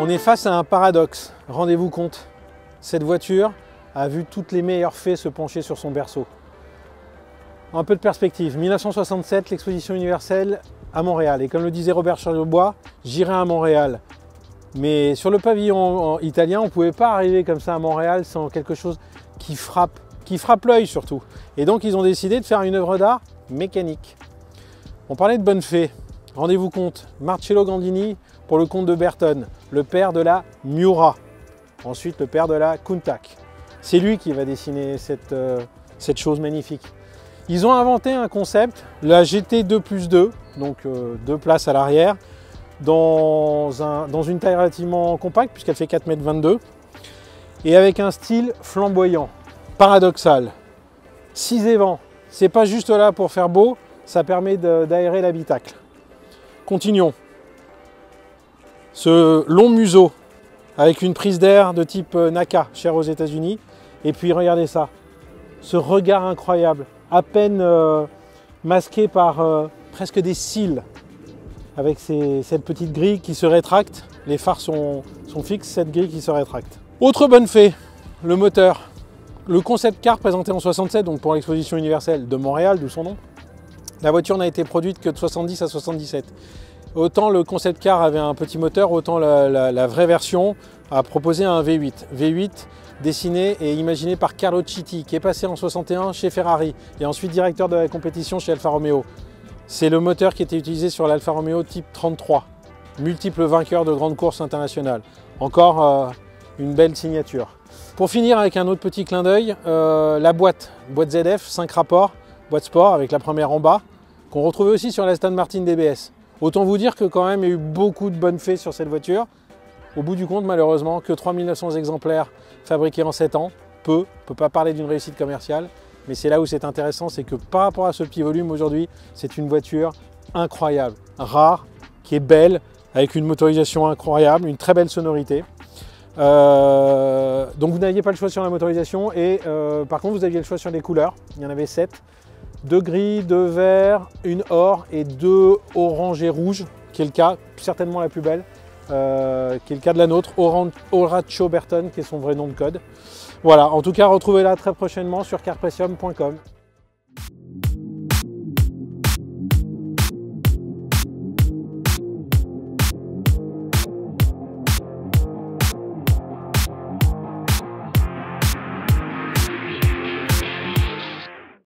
On est face à un paradoxe, rendez-vous compte. Cette voiture a vu toutes les meilleures fées se pencher sur son berceau. Un peu de perspective, 1967, l'exposition universelle à Montréal. Et comme le disait Robert Charlebois, j'irai à Montréal. Mais sur le pavillon italien, on ne pouvait pas arriver comme ça à Montréal sans quelque chose qui frappe l'œil surtout. Et donc ils ont décidé de faire une œuvre d'art mécanique. On parlait de bonne fée. Rendez-vous compte, Marcello Gandini pour le comte de Bertone, le père de la Miura, ensuite le père de la Countach. C'est lui qui va dessiner cette chose magnifique. Ils ont inventé un concept, la GT 2+2, donc 2 places à l'arrière, dans une taille relativement compacte puisqu'elle fait 4,22 m et avec un style flamboyant, paradoxal. 6 évents, c'est pas juste là pour faire beau, ça permet d'aérer l'habitacle. Continuons. Ce long museau avec une prise d'air de type NACA, cher aux États-Unis. Et puis regardez ça, ce regard incroyable, à peine masqué par presque des cils, avec cette petite grille qui se rétracte. Les phares sont fixes, cette grille qui se rétracte. Autre bonne fée, le moteur. Le concept car présenté en 67, donc pour l'exposition universelle de Montréal, d'où son nom. La voiture n'a été produite que de 70 à 77. Autant le concept car avait un petit moteur, autant la vraie version a proposé un V8. V8 dessiné et imaginé par Carlo Citti, qui est passé en 61 chez Ferrari et ensuite directeur de la compétition chez Alfa Romeo. C'est le moteur qui était utilisé sur l'Alfa Romeo type 33, multiple vainqueur de grandes courses internationales. Encore une belle signature. Pour finir avec un autre petit clin d'œil, la boîte ZF, 5 rapports, boîte sport avec la première en bas, qu'on retrouvait aussi sur la Aston Martin DBS. Autant vous dire que quand même il y a eu beaucoup de bonnes fées sur cette voiture. Au bout du compte, malheureusement, que 3900 exemplaires fabriqués en 7 ans. On ne peut pas parler d'une réussite commerciale, mais c'est là où c'est intéressant, c'est que par rapport à ce petit volume aujourd'hui, c'est une voiture incroyable, rare, qui est belle, avec une motorisation incroyable, une très belle sonorité. Donc vous n'aviez pas le choix sur la motorisation et par contre vous aviez le choix sur les couleurs, il y en avait 7. 2 gris, 2 verts, une or et 2 orange et rouge, qui est le cas, certainement la plus belle, qui est le cas de la nôtre, Horacio Bertone, qui est son vrai nom de code. Voilà, en tout cas retrouvez-la très prochainement sur carpressium.com.